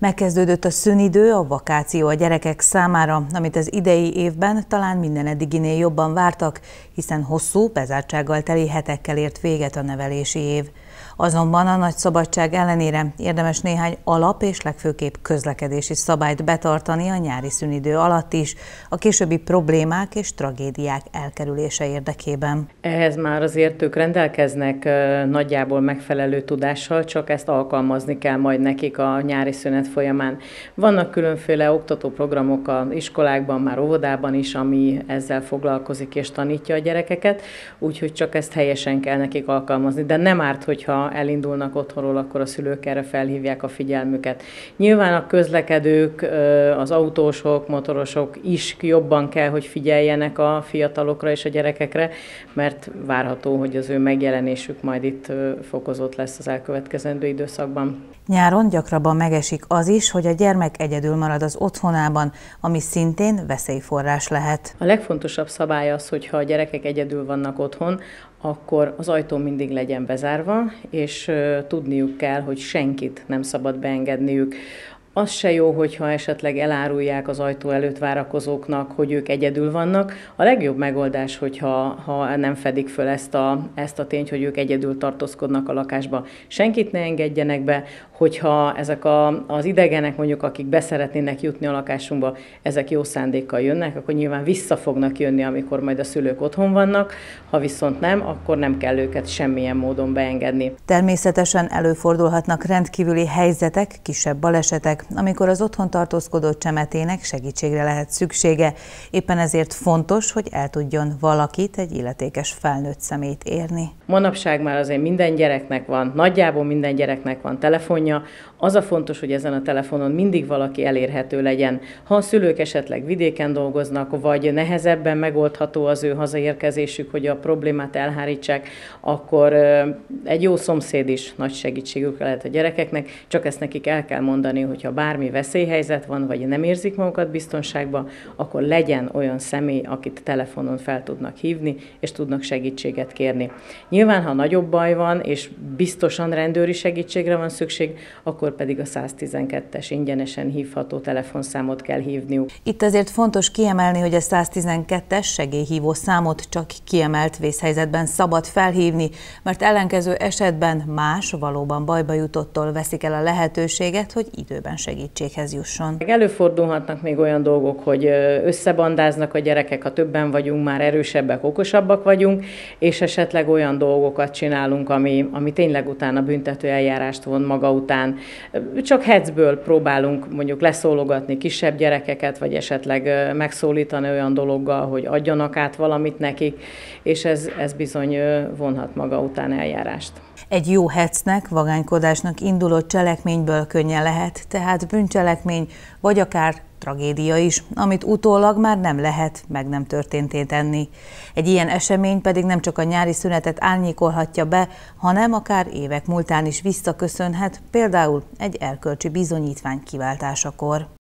Megkezdődött a szünidő, a vakáció a gyerekek számára, amit az idei évben talán minden eddiginél jobban vártak, hiszen hosszú, bezártsággal teli hetekkel ért véget a nevelési év. Azonban a nagy szabadság ellenére érdemes néhány alap és legfőképp közlekedési szabályt betartani a nyári szünidő alatt is, a későbbi problémák és tragédiák elkerülése érdekében. Ehhez már azért ők rendelkeznek nagyjából megfelelő tudással, csak ezt alkalmazni kell majd nekik a nyári szünet folyamán. Vannak különféle oktatóprogramok az iskolákban, már óvodában is, ami ezzel foglalkozik és tanítja a gyerekeket, úgyhogy csak ezt helyesen kell nekik alkalmazni, de nem árt, hogyha elindulnak otthonról, akkor a szülők erre felhívják a figyelmüket. Nyilván a közlekedők, az autósok, motorosok is jobban kell, hogy figyeljenek a fiatalokra és a gyerekekre, mert várható, hogy az ő megjelenésük majd itt fokozott lesz az elkövetkezendő időszakban. Nyáron gyakrabban megesik az is, hogy a gyermek egyedül marad az otthonában, ami szintén veszélyforrás lehet. A legfontosabb szabály az, hogy ha a gyerekek egyedül vannak otthon, akkor az ajtó mindig legyen bezárva, és tudniuk kell, hogy senkit nem szabad beengedniük. Az se jó, hogyha esetleg elárulják az ajtó előtt várakozóknak, hogy ők egyedül vannak. A legjobb megoldás, hogyha nem fedik föl ezt a tényt, hogy ők egyedül tartózkodnak a lakásba. Senkit ne engedjenek be, hogyha ezek az idegenek, mondjuk akik beszeretnének jutni a lakásunkba, ezek jó szándékkal jönnek, akkor nyilván vissza fognak jönni, amikor majd a szülők otthon vannak, ha viszont nem, akkor nem kell őket semmilyen módon beengedni. Természetesen előfordulhatnak rendkívüli helyzetek, kisebb balesetek, amikor az otthon tartózkodó csemetének segítségre lehet szüksége. Éppen ezért fontos, hogy el tudjon valakit, egy illetékes felnőtt személyt érni. Manapság már azért minden gyereknek van, nagyjából minden gyereknek van telefonja. Az a fontos, hogy ezen a telefonon mindig valaki elérhető legyen. Ha a szülők esetleg vidéken dolgoznak, vagy nehezebben megoldható az ő hazaérkezésük, hogy a problémát elhárítsák, akkor egy jó szomszéd is nagy segítségük lehet a gyerekeknek, csak ezt nekik el kell mondani, hogy ha bármi veszélyhelyzet van, vagy nem érzik magukat biztonságban, akkor legyen olyan személy, akit telefonon fel tudnak hívni, és tudnak segítséget kérni. Nyilván, ha nagyobb baj van, és biztosan rendőri segítségre van szükség, akkor pedig a 112-es ingyenesen hívható telefonszámot kell hívniuk. Itt azért fontos kiemelni, hogy a 112-es segélyhívó számot csak kiemelt vészhelyzetben szabad felhívni, mert ellenkező esetben más, valóban bajba jutottól veszik el a lehetőséget, hogy időben segítséghez jusson. Előfordulhatnak még olyan dolgok, hogy összebandáznak a gyerekek, ha többen vagyunk, már erősebbek, okosabbak vagyunk, és esetleg olyan dolgokat csinálunk, ami tényleg utána büntető eljárást von maga után. Csak heccből próbálunk mondjuk leszólogatni kisebb gyerekeket, vagy esetleg megszólítani olyan dologgal, hogy adjanak át valamit nekik, és ez bizony vonhat maga után eljárást. Egy jó heccnek, vagánykodásnak induló cselekményből könnyen lehet, tehát bűncselekmény, vagy akár tragédia is, amit utólag már nem lehet, meg nem történté tenni. Egy ilyen esemény pedig nem csak a nyári szünetet árnyékolhatja be, hanem akár évek múltán is visszaköszönhet, például egy erkölcsi bizonyítvány kiváltásakor.